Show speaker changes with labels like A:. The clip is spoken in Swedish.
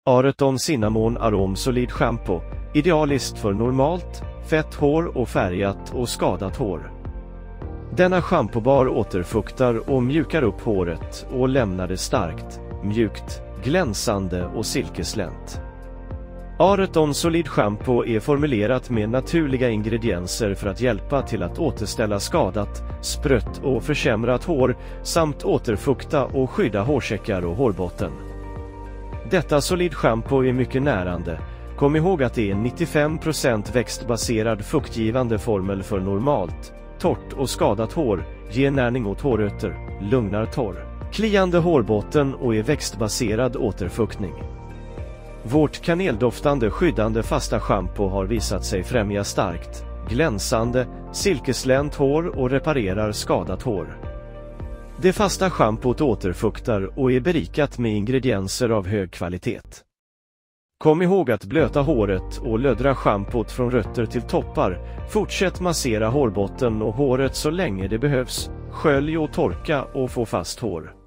A: Areton Cinnamon Arom Solid Shampoo, idealiskt för normalt, fett hår och färgat och skadat hår. Denna shampoobar återfuktar och mjukar upp håret och lämnar det starkt, mjukt, glänsande och silkeslänt. Areton Solid Shampoo är formulerat med naturliga ingredienser för att hjälpa till att återställa skadat, sprött och försämrat hår samt återfukta och skydda hårsäckar och hårbotten. Detta Solid Shampoo är mycket närande. Kom ihåg att det är 95% växtbaserad fuktgivande formel för normalt, torrt och skadat hår, ger näring åt hårrötter, lugnar torr, kliande hårbotten och är växtbaserad återfuktning. Vårt kaneldoftande skyddande fasta shampoo har visat sig främja starkt, glänsande, silkeslänt hår och reparerar skadat hår. Det fasta shampoot återfuktar och är berikat med ingredienser av hög kvalitet. Kom ihåg att blöta håret och löddra shampoot från rötter till toppar. Fortsätt massera hårbotten och håret så länge det behövs. Skölj och torka och få fast hår.